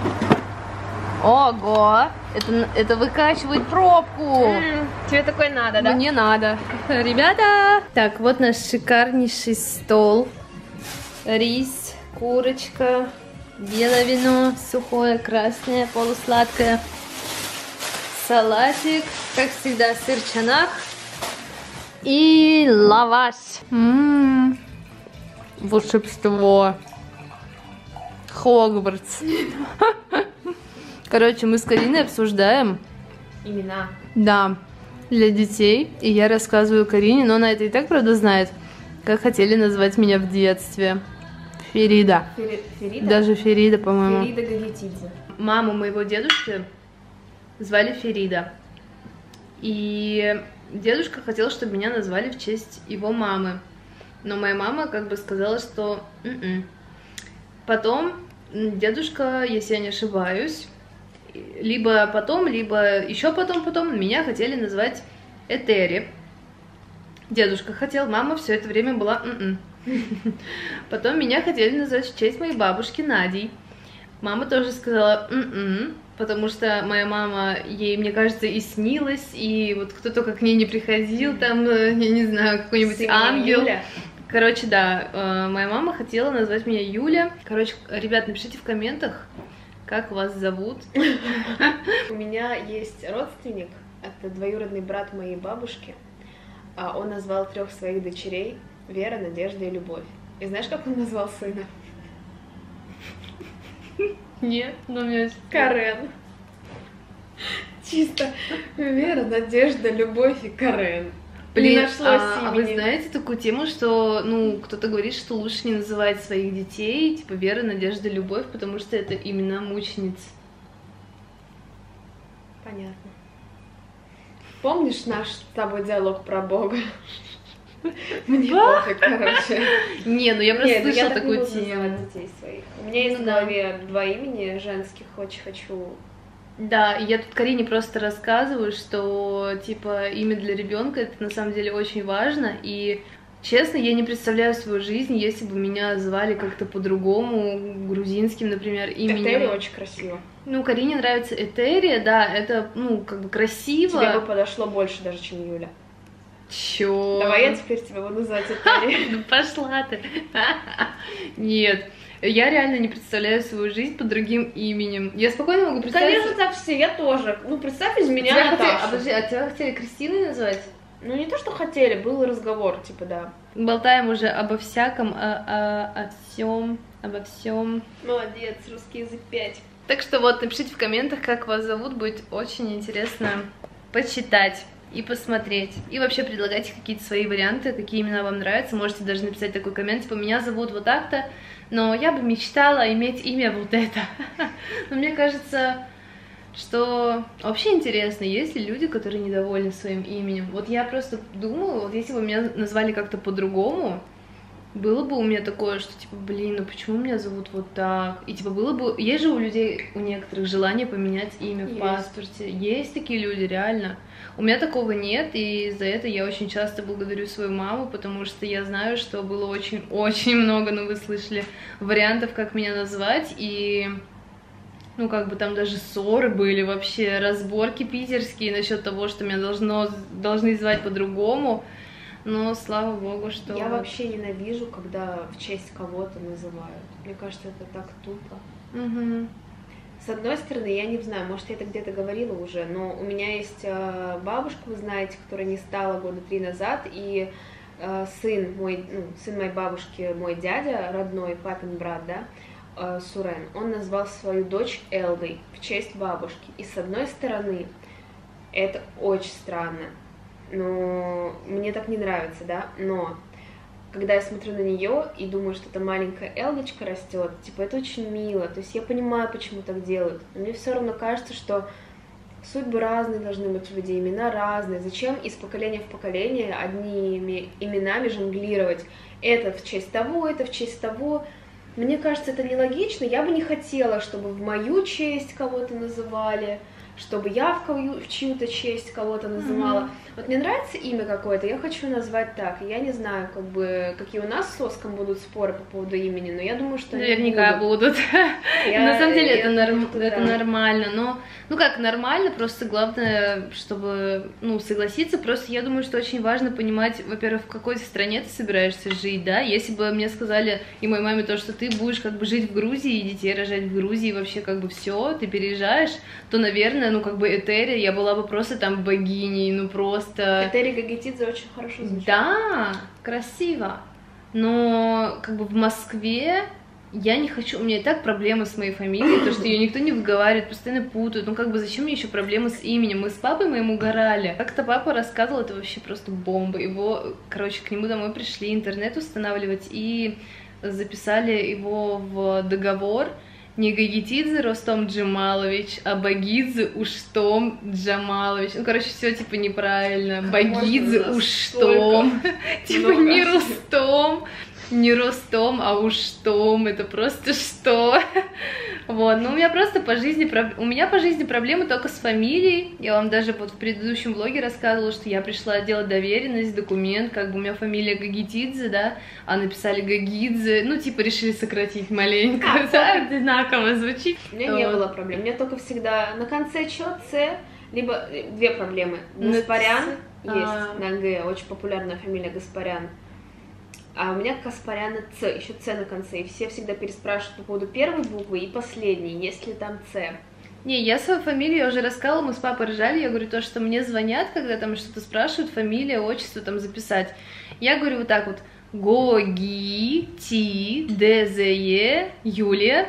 Ого! Это, это выкачивает пробку! М-м, тебе такой надо, да? Мне надо. Ребята! Так, вот наш шикарнейший стол. Рис, курочка, белое вино, сухое, красное, полусладкое. Салатик, как всегда, сыр чанах. И лаваш. М-м-м. волшебство. Хогвартс. Короче, мы с Кариной обсуждаем Имена. Да, для детей. И я рассказываю Карине, но она это и так, правда, знает, как хотели назвать меня в детстве. Ферида. Фери... Ферида? Даже Ферида, по-моему. Ферида Гагетидзе. Маму моего дедушки звали Ферида. И дедушка хотел, чтобы меня назвали в честь его мамы. Но моя мама как бы сказала, что м-м. Потом дедушка, если я не ошибаюсь, либо потом, либо еще потом, потом меня хотели назвать Этери. Дедушка хотел, мама все это время была м-м. Потом меня хотели назвать в честь моей бабушки Надей. Мама тоже сказала м-м, потому что моя мама, ей, мне кажется, и снилась, и вот кто только к ней не приходил, там, я не знаю, какой-нибудь ангел. Юля. Короче, да, моя мама хотела назвать меня Юля. Короче, ребят, напишите в комментах, как вас зовут. У меня есть родственник, это двоюродный брат моей бабушки. Он назвал трех своих дочерей Вера, Надежда и Любовь. И знаешь, как он назвал сына? Нет, но у меня Карен. Чисто Вера, Надежда, Любовь и Карен. Блин, не нашлось а, а вы знаете такую тему, что, ну, кто-то говорит, что лучше не называть своих детей, типа, Вера, Надежда, Любовь, потому что это имена мучениц. Понятно. Помнишь наш с тобой диалог про Бога? Мне пофиг, короче. Не, ну я просто Нет, слышала я такую так не буду тему. называть детей своих. У меня есть Ну в да. голове два имени женских, очень хочу. Да, и я тут Карине просто рассказываю, что, типа, имя для ребенка это на самом деле очень важно, и честно, я не представляю свою жизнь, если бы меня звали как-то по-другому, грузинским, например, именем. Этери очень красиво. Ну, Карине нравится Этерия, да, это, ну, как бы красиво. Тебе бы подошло больше даже, чем Юля. Чё? Давай я теперь тебя буду называть Этери. Ну пошла ты. Нет, я реально не представляю свою жизнь под другим именем. Я спокойно могу представить... Конечно, так все, я тоже. Ну, представь из меня Тебя хотели... Наташу. А, подожди, а тебя хотели Кристиной назвать? Ну, не то, что хотели, был разговор, типа, да. Болтаем уже обо всяком, о, о, о всем, обо всем. Молодец, русский язык пять. Так что вот, напишите в комментах, как вас зовут, будет очень интересно почитать и посмотреть. И вообще предлагайте какие-то свои варианты, какие имена вам нравятся. Можете даже написать такой коммент, типа, меня зовут вот так-то, но я бы мечтала иметь имя вот это. Но мне кажется, что вообще интересно, есть ли люди, которые недовольны своим именем. Вот я просто думаю, вот если бы меня назвали как-то по-другому, было бы у меня такое, что типа, блин, ну почему меня зовут вот так? И типа было бы, есть же у людей, у некоторых желание поменять имя в Есть. паспорте. Есть такие люди, реально. У меня такого нет, и за это я очень часто благодарю свою маму, потому что я знаю, что было очень-очень много, ну вы слышали, вариантов, как меня назвать, и... Ну, как бы там даже ссоры были, вообще разборки питерские насчет того, что меня должно, должны звать по-другому. Но слава богу, что... Я вообще ненавижу, когда в честь кого-то называют. Мне кажется, это так тупо. Угу. С одной стороны, я не знаю, может, я это где-то говорила уже, но у меня есть э, бабушка, вы знаете, которая не стала года три назад, и э, сын мой, ну, сын моей бабушки, мой дядя, родной, папин брат, да, э, Сурен, он назвал свою дочь Элдой в честь бабушки. И с одной стороны, это очень странно, но мне так не нравится, да, но когда я смотрю на нее и думаю, что эта маленькая Элдочка растет, типа, это очень мило, то есть я понимаю, почему так делают, но мне все равно кажется, что судьбы разные должны быть у людей, имена разные, зачем из поколения в поколение одними именами жонглировать, это в честь того, это в честь того, мне кажется, это нелогично, я бы не хотела, чтобы в мою честь кого-то называли, чтобы я в, кою, в чью-то честь кого-то называла. Mm-hmm. Вот мне нравится имя какое-то, я хочу назвать так. Я не знаю, как бы, какие у нас с Оском будут споры по поводу имени, но я думаю, что наверняка будут. будут. Я, На самом деле я, это, я норм... думаю, это да. нормально, но ну как нормально, просто главное, чтобы ну согласиться. Просто я думаю, что очень важно понимать, во-первых, в какой стране ты собираешься жить, да. Если бы мне сказали и моей маме то, что ты будешь как бы жить в Грузии и детей рожать в Грузии, вообще как бы все, ты переезжаешь, то, наверное, ну как бы Этери, я была бы просто там богиней, ну просто... Этери Гагетидзе очень хорошо звучит. Да, красиво. но как бы в Москве я не хочу, у меня и так проблемы с моей фамилией, то, что ее никто не выговаривает, постоянно путают, ну как бы зачем мне еще проблемы с именем, мы с папой моим угорали, как-то папа рассказывал, это вообще просто бомба, его, короче, к нему домой пришли интернет устанавливать и записали его в договор, не Гагитидзе Ростом Джамалович, а Багидзе Уштом Джамалович. Ну, короче, все типа неправильно. Багидзе Уштом. Типа не Рустом, не Ростом, а Уштом. Это просто что? Вот, ну у меня просто по жизни, у меня по жизни проблемы только с фамилией. Я вам даже вот в предыдущем влоге рассказывала, что я пришла делать доверенность, документ, как бы у меня фамилия Гагитидзе, да, а написали Гагидзе, ну типа решили сократить маленько, а, да, одинаково звучит. У меня не было проблем, у меня только всегда на конце чё, Ц, либо две проблемы. Гаспарян есть, на Г, очень популярная фамилия Гаспарян. А у меня Каспаряна Ц, еще Ц на конце, и все всегда переспрашивают по поводу первой буквы и последней, есть ли там Ц. Не, я свою фамилию я уже рассказывала, мы с папой ржали, я говорю, то, что мне звонят, когда там что-то спрашивают, фамилия, отчество там записать. Я говорю вот так вот, Гоги, Ти, Дезе, Юлия,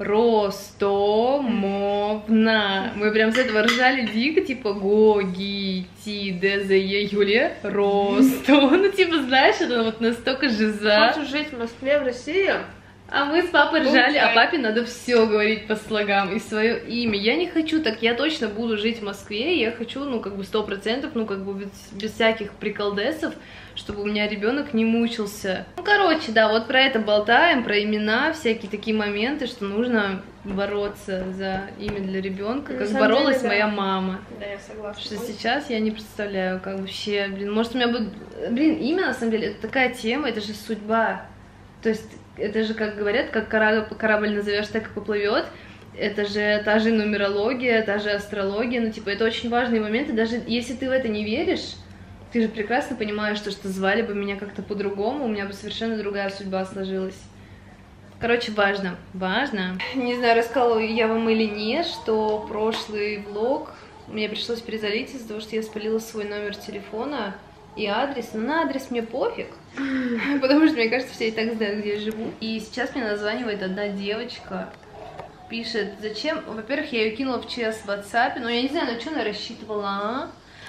Ростомовна. Мы прям с этого ржали дико, типа Гоги, Ти, Дезе, Юлия, Ростом. Ну, типа, знаешь, это вот настолько жиза. Хочешь жить в Москве, в России? А мы с папой ржали, а папе надо все говорить по слогам и свое имя. Я не хочу так, я точно буду жить в Москве, я хочу, ну, как бы сто процентов, ну, как бы без, без всяких приколдесов, чтобы у меня ребенок не мучился. Ну, короче, да, вот про это болтаем, про имена, всякие такие моменты, что нужно бороться за имя для ребенка, как боролась деле, да. моя мама. Да, я согласна. Что сейчас я не представляю, как вообще, блин, может у меня будет, блин, имя на самом деле, это такая тема, это же судьба, то есть это же, как говорят, как корабль, корабль назовешь, так и поплывет. Это же та же нумерология, та же астрология, ну, типа, это очень важные моменты, даже если ты в это не веришь, ты же прекрасно понимаешь, что, что звали бы меня как-то по-другому, у меня бы совершенно другая судьба сложилась. Короче, важно, важно. Не знаю, рассказала я вам или нет, что прошлый влог мне пришлось перезалить из-за того, что я спалила свой номер телефона и адрес, но на адрес мне пофиг, потому что, мне кажется, все и так знают, где я живу. И сейчас мне названивает одна девочка, пишет, зачем, во-первых, я ее кинула в ЧС в WhatsApp, но я не знаю, на что она рассчитывала,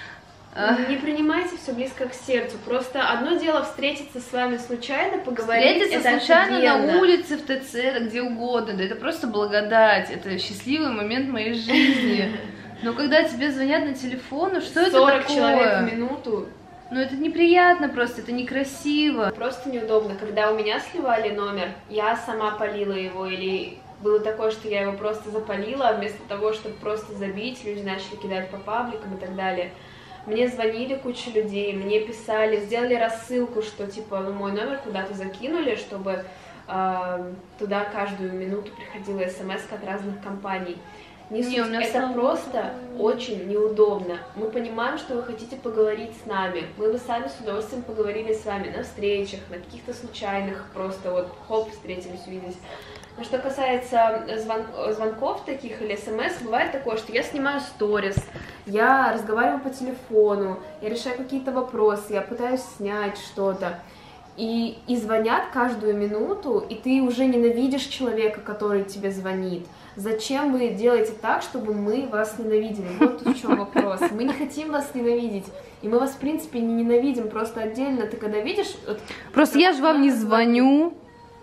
а? Не принимайте все близко к сердцу. Просто одно дело встретиться с вами случайно, поговорить. Встретиться это случайно офигенно. На улице, в ТЦ, да где угодно. Да это просто благодать. Это счастливый момент моей жизни. Но когда тебе звонят на телефон, ну что это такое? сорок человек в минуту. Ну это неприятно просто, это некрасиво. Просто неудобно. Когда у меня сливали номер, я сама палила его, или было такое, что я его просто запалила, а вместо того, чтобы просто забить, люди начали кидать по пабликам и так далее. Мне звонили куча людей, мне писали, сделали рассылку, что типа ну, мой номер куда-то закинули, чтобы э, туда каждую минуту приходила смс от разных компаний. Не не, суть, это просто очень неудобно. Мы понимаем, что вы хотите поговорить с нами. Мы бы сами с удовольствием поговорили с вами на встречах, на каких-то случайных, просто вот хоп, встретились, увиделись. Но что касается звон... звонков таких или смс, бывает такое, что я снимаю сторис, я разговариваю по телефону, я решаю какие-то вопросы, я пытаюсь снять что-то. И, и звонят каждую минуту, и ты уже ненавидишь человека, который тебе звонит. Зачем вы делаете так, чтобы мы вас ненавидели? Вот в чем вопрос. Мы не хотим вас ненавидеть. И мы вас, в принципе, не ненавидим. Просто отдельно ты когда видишь... Вот, просто я же вам не звоню.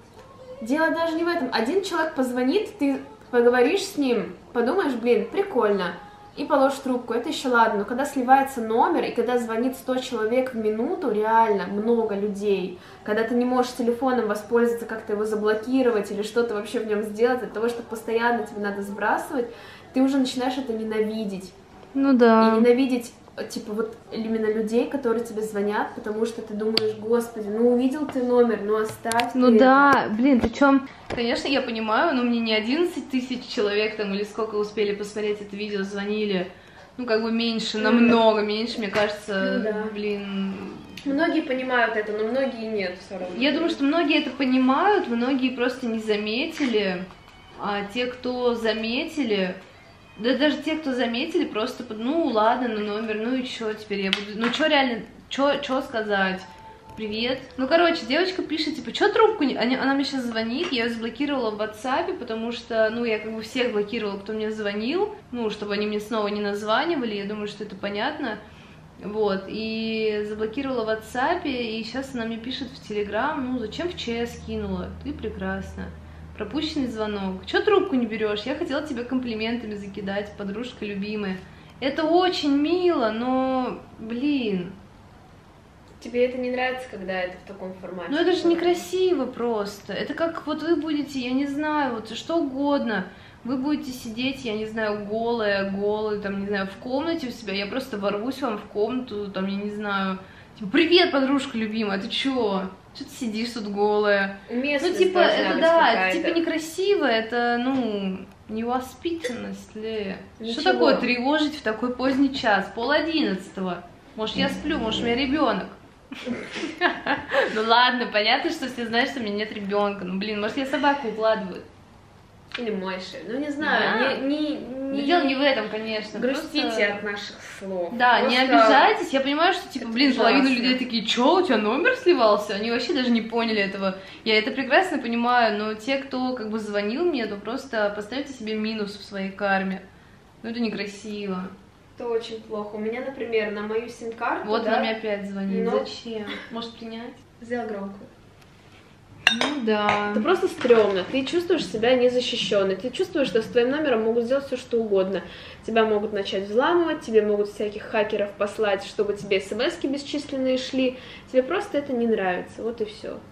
Дело даже не в этом. Один человек позвонит, ты поговоришь с ним, подумаешь, блин, прикольно, и положишь трубку, это еще ладно. Но когда сливается номер, и когда звонит сто человек в минуту, реально много людей, когда ты не можешь телефоном воспользоваться, как-то его заблокировать или что-то вообще в нем сделать, от того, что постоянно тебе надо сбрасывать, ты уже начинаешь это ненавидеть. Ну да. И ненавидеть, типа, вот именно людей, которые тебе звонят, потому что ты думаешь, господи, ну увидел ты номер, ну оставь. Ну да, это. Блин, причем, конечно, я понимаю, но мне не одиннадцать тысяч человек там или сколько успели посмотреть это видео, звонили, ну как бы меньше, намного меньше, мне кажется, ну, да. блин. Многие понимают это, но многие нет все равно. Я думаю, что многие это понимают, многие просто не заметили, а те, кто заметили... Да даже те, кто заметили, просто, ну ладно, ну номер, ну и чё теперь я буду, ну чё реально, чё, чё сказать? привет. Ну, короче, девочка пишет, типа, что трубку не... Она, она мне сейчас звонит, я ее заблокировала в WhatsApp, потому что, ну, я как бы всех блокировала, кто мне звонил, ну, чтобы они мне снова не названивали, я думаю, что это понятно. Вот, и заблокировала в WhatsApp, и сейчас она мне пишет в Telegram, ну, зачем в ЧС кинула? Ты прекрасна. Пропущенный звонок. Чё трубку не берешь? Я хотела тебя комплиментами закидать, подружка любимая. Это очень мило, но, блин. Тебе это не нравится, когда это в таком формате? Ну это же некрасиво просто. Это как вот вы будете, я не знаю, вот что угодно. Вы будете сидеть, я не знаю, голая, голая, там, не знаю, в комнате у себя. Я просто ворвусь вам в комнату, там, я не знаю. Типа, привет, подружка любимая, ты чё? Что ты сидишь тут голая? Уместность ну, типа, это да, это типа какая-то. некрасиво, это, ну, невоспитанность ли. Ничего. Что такое тревожить в такой поздний час? Пол одиннадцатого. Может, я сплю, может, у меня ребенок. Ну ладно, понятно, что все знают, что у меня нет ребенка. Ну блин, может, я собаку укладываю. Или моешь. Ну не знаю, не, не, Дело не в этом, конечно. Грустите просто... от наших слов. Да, Просто... не обижайтесь. Я понимаю, что, типа, это блин, ужасно. половина людей такие, чё, у тебя номер сливался? Они вообще даже не поняли этого. Я это прекрасно понимаю, но те, кто, как бы, звонил мне, то просто поставьте себе минус в своей карме. Ну, это некрасиво. Это очень плохо. У меня, например, на мою сим-карту, Вот да, она мне опять звонит. но- Зачем? Может, принять? Сделай громкую. Ну, да. Это просто стрёмно. Ты чувствуешь себя незащищенной. Ты чувствуешь, что с твоим номером могут сделать все, что угодно. Тебя могут начать взламывать, тебе могут всяких хакеров послать, чтобы тебе смс-ки бесчисленные шли. Тебе просто это не нравится. Вот и все.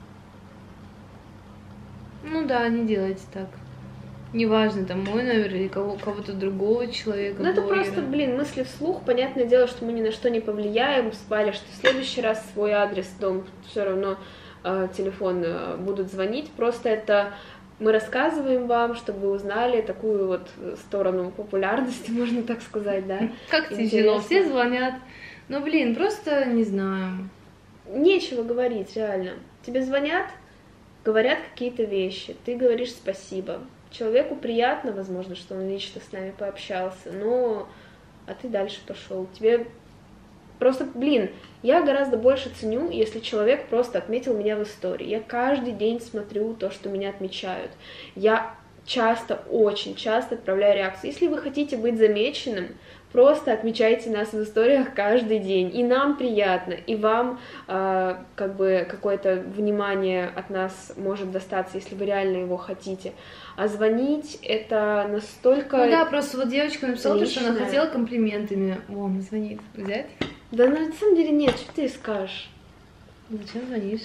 Ну да, не делайте так. Неважно, там мой номер или кого, кого-то другого человека. Ну это блогера. просто, блин, мысли вслух. Понятное дело, что мы ни на что не повлияем. Спали, что в следующий раз свой адрес, дом, все равно э, телефон э, будут звонить. Просто это мы рассказываем вам, чтобы вы узнали такую вот сторону популярности, можно так сказать, да. Как Интересно. тяжело, все звонят. Ну блин, просто не знаю. Нечего говорить, реально. Тебе звонят, говорят какие-то вещи, ты говоришь спасибо. Человеку приятно, возможно, что он лично с нами пообщался, но а ты дальше пошел. Тебе просто, блин, я гораздо больше ценю, если человек просто отметил меня в истории. Я каждый день смотрю то, что меня отмечают. Я часто, очень часто отправляю реакции. Если вы хотите быть замеченным, просто отмечайте нас в историях каждый день. И нам приятно, и вам э, как бы какое-то внимание от нас может достаться, если вы реально его хотите. А звонить это настолько... Ну да, просто вот девочка написала, то, что она личное. хотела комплиментами. О, она звонит. Взять? Да ну, на самом деле нет, что ты ей скажешь? Зачем звонишь?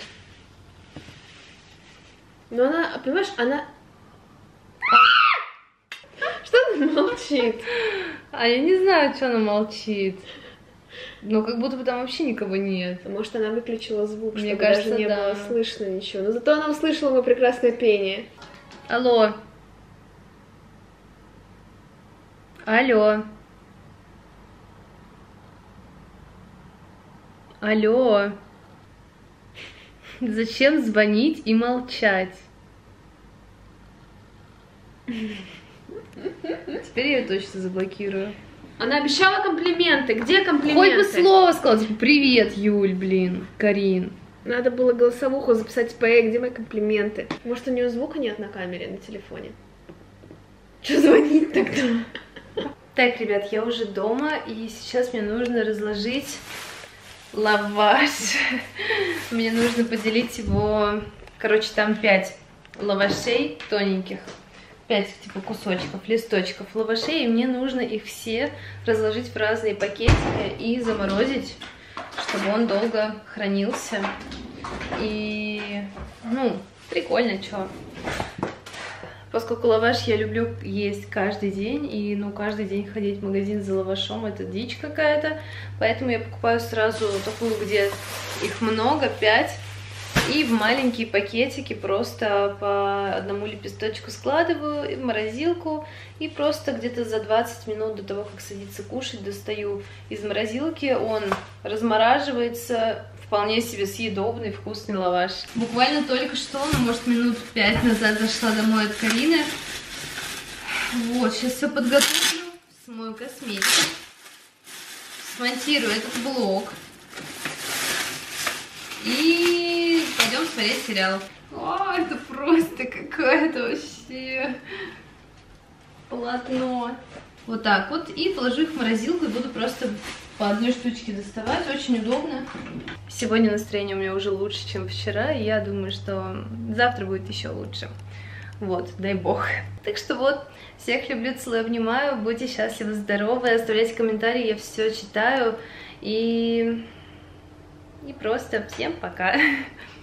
Но она, понимаешь, она... Что она молчит? А я не знаю, что она молчит. Но как будто бы там вообще никого нет. Может, она выключила звук, Мне чтобы кажется, даже не да. было слышно ничего. Но зато она услышала мое прекрасное пение. Алло. Алло. Алло. Зачем звонить и молчать? Теперь я ее точно заблокирую. Она обещала комплименты. Где Хоть комплименты? бы слово сказала, типа, привет, Юль, блин, Карин. Надо было голосовуху записать по «Эй, где мои комплименты?» Может, у нее звука нет на камере, на телефоне? Что звонить тогда? Так, ребят, я уже дома, и сейчас мне нужно разложить лаваш. Мне нужно поделить его, короче, там пять лавашей тоненьких, пять типа кусочков, листочков лавашей, и мне нужно их все разложить в разные пакетики и заморозить, чтобы он долго хранился. И, ну, прикольно, чё. Поскольку лаваш я люблю есть каждый день, и, ну, каждый день ходить в магазин за лавашом — это дичь какая-то, поэтому я покупаю сразу такую, где их много, пять, и в маленькие пакетики просто по одному лепесточку складываю в морозилку, и просто где-то за двадцать минут до того, как садиться кушать, достаю из морозилки, он размораживается. Вполне себе съедобный, вкусный лаваш. Буквально только что, ну, может, минут пять назад зашла домой от Карины. Вот, сейчас все подготовлю, смою косметику, смонтирую этот блок. И смотреть сериал. О, это просто какое-то вообще полотно. Вот так вот. И положу их в морозилку и буду просто по одной штучке доставать. Очень удобно. Сегодня настроение у меня уже лучше, чем вчера. И я думаю, что завтра будет еще лучше. Вот, дай бог. Так что вот, всех люблю, целую, обнимаю. Будьте счастливы, здоровы. Оставляйте комментарии, я все читаю. И... И просто всем пока.